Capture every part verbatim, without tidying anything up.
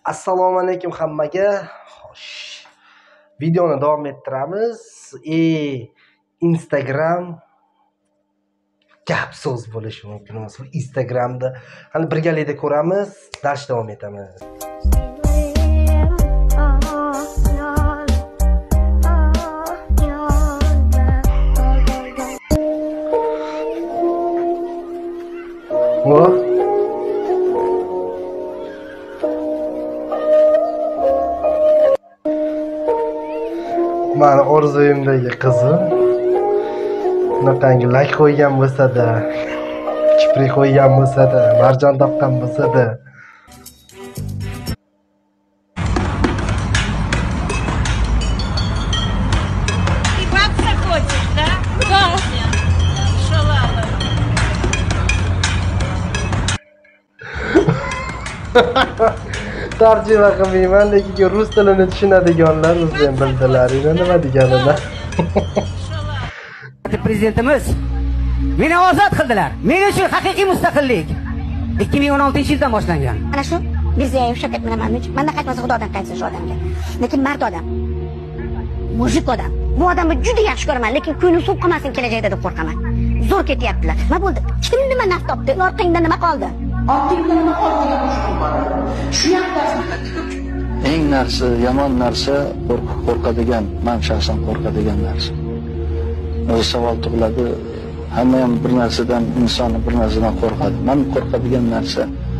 Assalomu alaykum hammaga. Xo'sh. Videoni davom ettiramiz. E Instagram gap so'z bo'lishi mumkin emas. Instagramda qani birgalikda ko'ramiz, dars davom etamiz. Vo Mana orzuyimdagi qizim bunaqangi like qo'ygan bo'lsa-da, kiprik qo'ygan bo'lsa-da, marjon topgan bo'lsa-da. Ебаться хочешь, да? Да. Шалава. Tarjima qilmayman, lekin rus tilini tushunadiganlar o'zim bildilar. Nima deganini. Prezidentimiz meni ozod qildilar. Men uchun haqiqiy mustaqillik ikki ming o'n oltinchi yildan boshlangan. Ana shu Mirziyoyev Shavkat Miromonovich menda qaytmasa xudodan qaytsin shu odamga. Lekin mard odam. Mujik odam. Bu odamni juda yaxshi ko'raman, lekin ko'nglim suv qilmasin kelajakda deb qo'rqaman. Zo'r ketyaptilar. Nima bo'ldi? Kim nima naf topdi? Orqangda nima qoldi? Orqangda nima qoldi? Shu eng narsa, yomon narsa qo'rqadigan, men shaxsan qo'rqadigan narsa. O'zi savol tug'iladi, hamma ham bir narsadan, inson bir narsadan qo'rqadi. Men qo'rqadigan narsa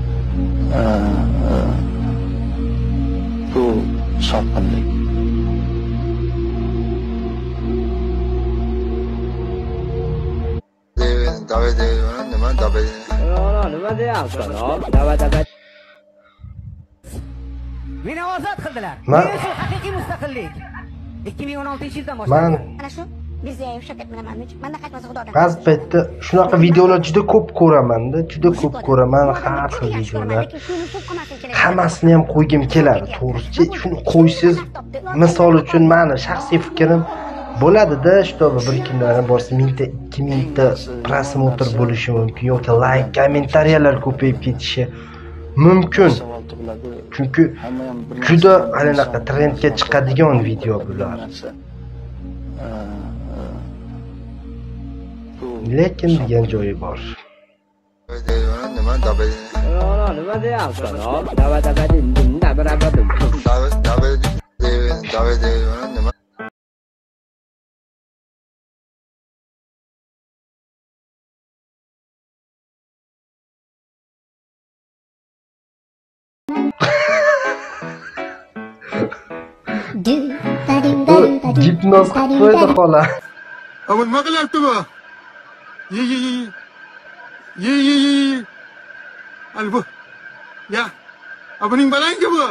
bu sotqinlik. Davet ediyorum, nima davet? Nima deyapsan? Davat davat. Meni ozod qildilar. Men uchun haqiqiy mustaqillik ikki ming o'n oltinchi yildan boshlangan. Ana shu Mirziyoyev Shavkat Miromonovich menda qaytmasa xudodan. Ba'zi paytda shunaqa videolar juda ko'p ko'raman-da, juda ko'p ko'raman, har xil videolar. Hammasini ham qo'ygim keladi, to'g'risi. Shuni qo'ysiz, misol uchun meni shaxsiy fikrim bo'ladi-da, shtobi bir kundan borsa mingta, ikki mingta prosmotr bo'lishi mumkin yoki like, kommentariyalar ko'payib ketishi mumkin. Chunki juda anaqa trendga chiqadigan video bular. Lekin degan joyi bor. Davet ediyorum, nima davet? Nima deyapsan? Davat davat dinda barabar. Davet davet davet ediyorum, nima? Gipnoz qo'ydi xola. Ama nima qilyapti bu? Ye ye ye. Ye ye ye. Al bu. Ya. Abuning balangi bu.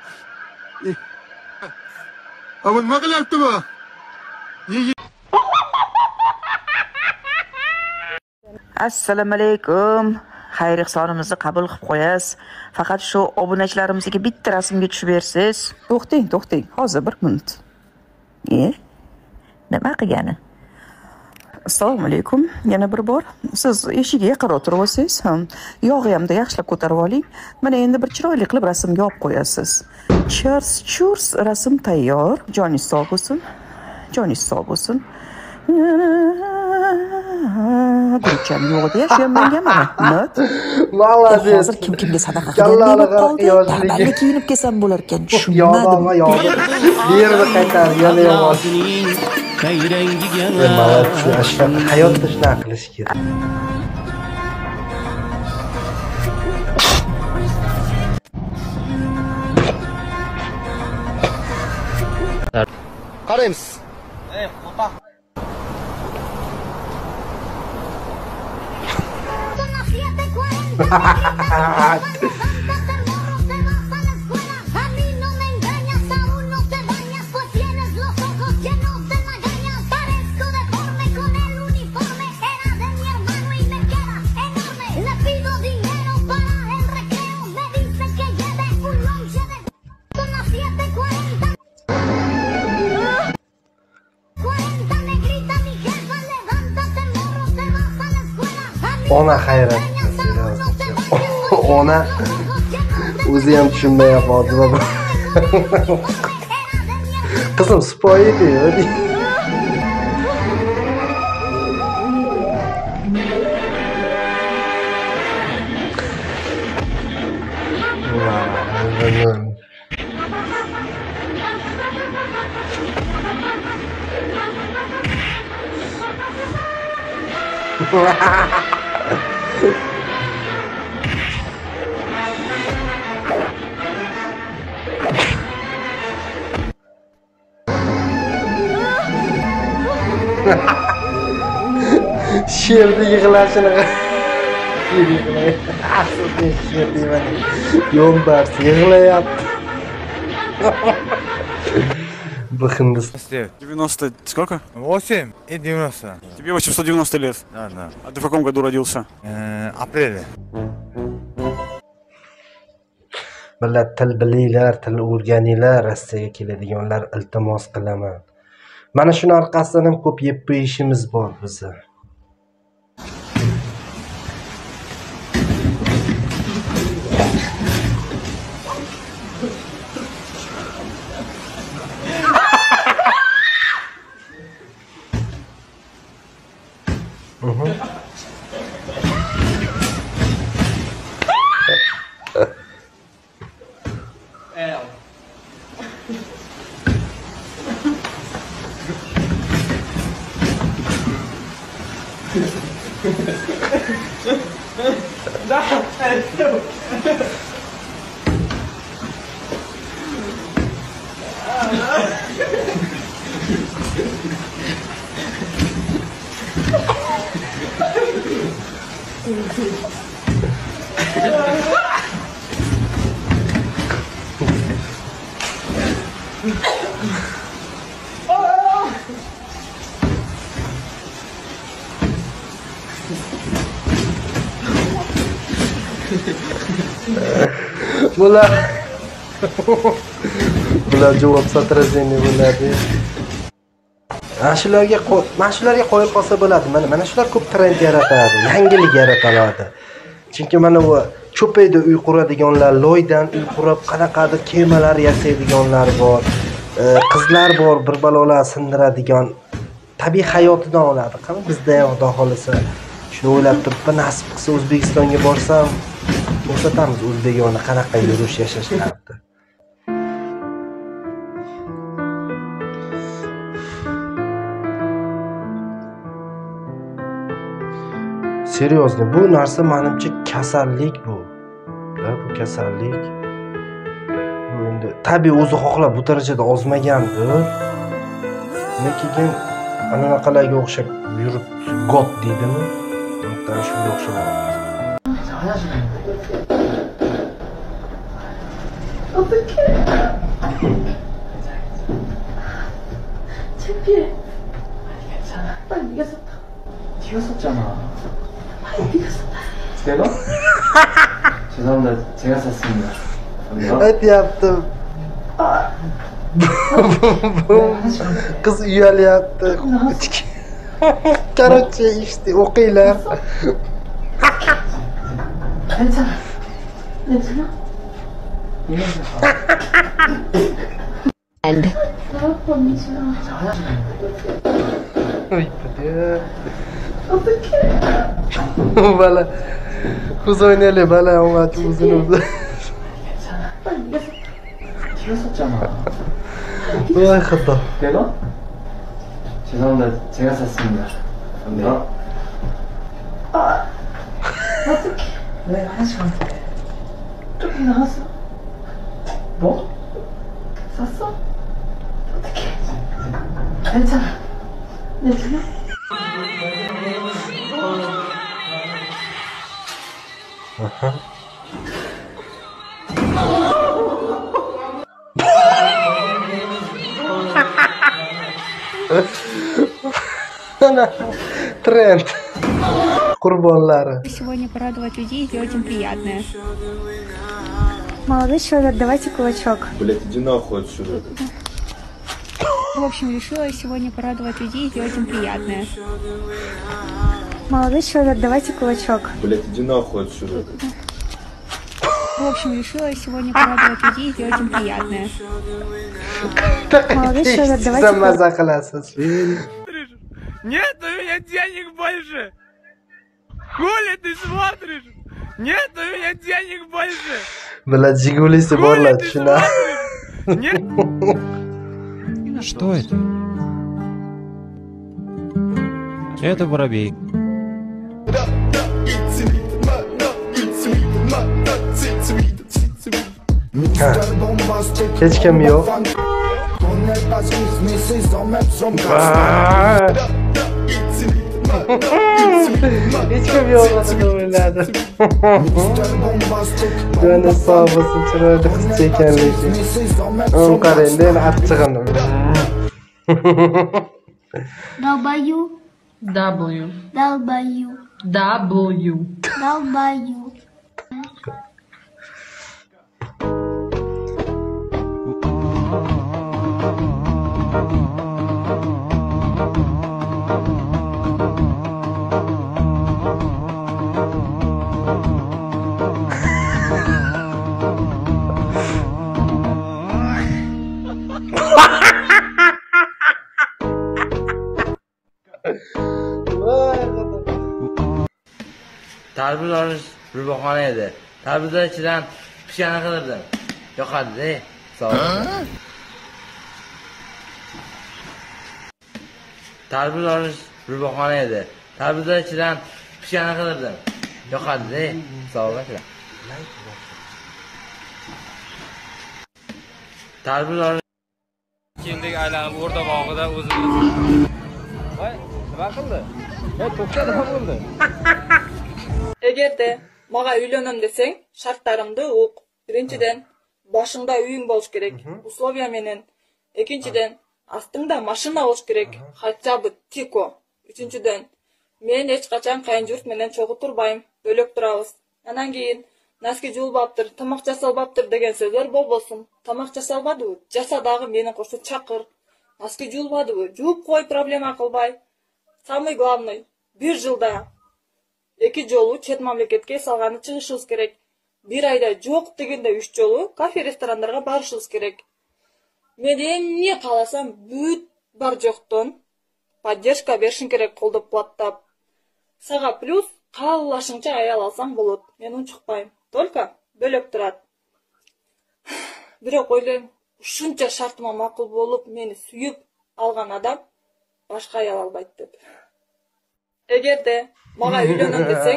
Ama nima qilyapti bu? Ye ye. Assalomu alaykum. Xayr hisobimizni qabul qilib qo'yasiz. Faqat shu obunachilarimizga bitta rasmga tushib bersiz. To'xting, to'xting. Hozir bir minut. E? Nima qilgani? Assalomu alaykum. Yana bir bor. Siz eshigiga yaqin o'tirib olsangiz, ham yog'i hamda yaxshilab ko'tarib oling. Mana endi bir chiroyli qilib rasmga olib qo'yasiz. Cheers, cheers, rasm tayyor. Joningiz sog' bo'lsin. Joningiz sog' bo'lsin. Gulcham yo'q deya shu ham menga mana. Молодец. Hozir kim kimga sadaqa qilib qoldi? Kiyinib kelsam bo'lar ekan. Tushunmadim. Yo'q, yerni qaytarib yana yomon. Молодец. Ashkan hayotda shunaqa qilish kerak. Qaraymiz. Ey, opa. Ona hayrat. Ona O'zi ham tushunmayapti. Qizim sipoyi edi. Sherni yig'lashini aslida sher deyman. Yo'lbars yig'layapti. Bu Hindiston. девяносто сколько? восемь и девяносто. Тебе восемьсот девяносто лет. Да, да. А ты в каком году родился? Э, апреле. Millat til bilinglar, til o'rganinglar, Rossiyaga keladiganlar iltimos qilaman. Mana shuni orqasidan ham ko'p yeb qo'yishimiz bor bizni. Bular bular javob satrazeni bo'ladi. Mana shularga mana shularga qo'yib qolsa bo'ladi. Mana mana shular ko'p trend yaratadi, yangilik yaratadi. Chunki mana bu cho'payda uy quradiganlar, loydan uy qurib, qanaqadir kemalar yasaydiganlar bor. Qizlar bor, bir balolar sindiradigan tabiiy hayotidan oladi. Qani bizda ham xudo xolisa shuni o'ylab turibman, nasib qilsa O'zbekistonga borsam ko'rsatamiz o'zbekona qanaqa yurish yashashlardi. Seryozni, bu narsa menimcha kasallik bu. Da bu kasallik. Bu endi tabiiy o'zi xohlab bu darajada ozmagandi. Lekin anaqalarga o'xshab yurib got deydimi? Undan shunga o'xshab 어떡해. 창피해. 아니 괜찮아. 빨리 네가 샀다. 네가 샀잖아. 빨리 네가 샀다. 내가? 죄송합니다. 제가 샀습니다. aytyapti. Qiz uyalyapti. Короче, işte o'qinglar. 괜찮아. 괜찮아? And 나아빠 미치나. 어떡해. Bala. Kuz oynayalım bala ama uzun uzun. 괜찮아. 빨리 네가 샀다. 네가 샀잖아. Vay xato. 내가? 죄송합니다. 제가 샀습니다. 내가? 어떡해. 왜 하나씩 안 돼? 조금 나왔어. 뭐? 샀어? 어떡해. 괜찮아. 괜찮아? Тренд. Qurbonlari. Сегодня порадовать людей и сделать им приятное. Молодой человек, давайте кулачок. Блять, иди нахуй отсюда. В общем, решила сегодня порадовать людей и сделать им приятное. Молодой человек, давайте кулачок. Блять, иди нахуй отсюда. В В общем, решила сегодня порадовать людей и сделать им приятное. Молодец человек, давайте... Нет у меня денег больше! Хули ты смотришь? Нет у меня денег больше! Блядь, жигулisi borlar, shuna. Что это? Это воробей. Hech kim yo'q. Hech kim yo'q deb o'yladim. Joni sog' bo'lsin, chiroyli qizcha ekanligi. O'n qarangda endi achchig'ini. Долбаю. W. Долбаю. W. Долбаю. Tarbiz olish ruboxona edi. Tarbizchidan pishani qidirdim. Yoqadi-da. Savob. Tarbiz olish ruboxona edi. Tarbizchidan pishani qidirdim. Yoqadi-da. Savob. Tarbiz olish Kendek aylanib o'rta bog'ida o'zimiz. Voy, nima qildi? Hey, to'xta, nima bo'ldi? Eğerde mağa uylanam deseng, şartlarımda o'q. Birinchidan, boshingda uying bo'lish kerak. Условия menen. Ikkinchidan, astыңda mashina bo'lish kerak. Хотя бы tiko. Uchinchidan, men hech qachon qayin jurt menen cho'g'ib turmayim. Bölök turamiz. Andan keyin naski julbaptır, tamoq jasalbaptır degan so'zlar bo'lsin. Tamoq jasalmadi, jasadagi meni qo'shib chaqir. Naski julbadi, juvib qo'y, problema qilmay. Самый главный, bir yilda iki jolu chet mamlakatga salg'ani chiqishimiz kerak. Bir ayda yo'q deganda uch jolu kafe restoranlarga borishimiz kerak. Men ne qalasam, büt bar jo'qdan поддержка berishing kerak qo'llab-quvvatlab. Saga plus qalashingcha ayal olsang bo'ladi. Men uni chiqmayim. Только bölök turadi. Biroq o'ylayman, shuncha shartma ma'qul bo'lib, meni suyib olgan odam boshqa ayal olmaydi deb. Eğerde mağa uylanam deseng,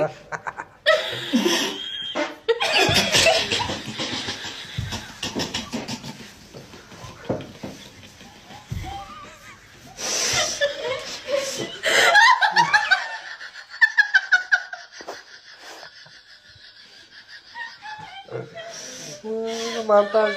Mantap.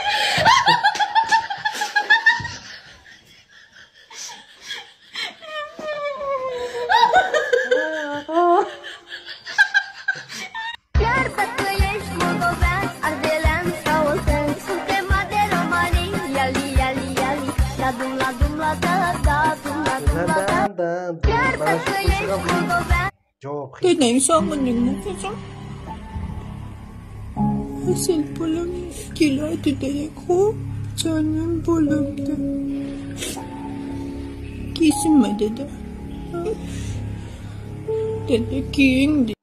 Dedem sanmıyorum mu kızım? Asıl balım geldi direkt o canım balımdı. Kesinme dede. Dede kiyindi.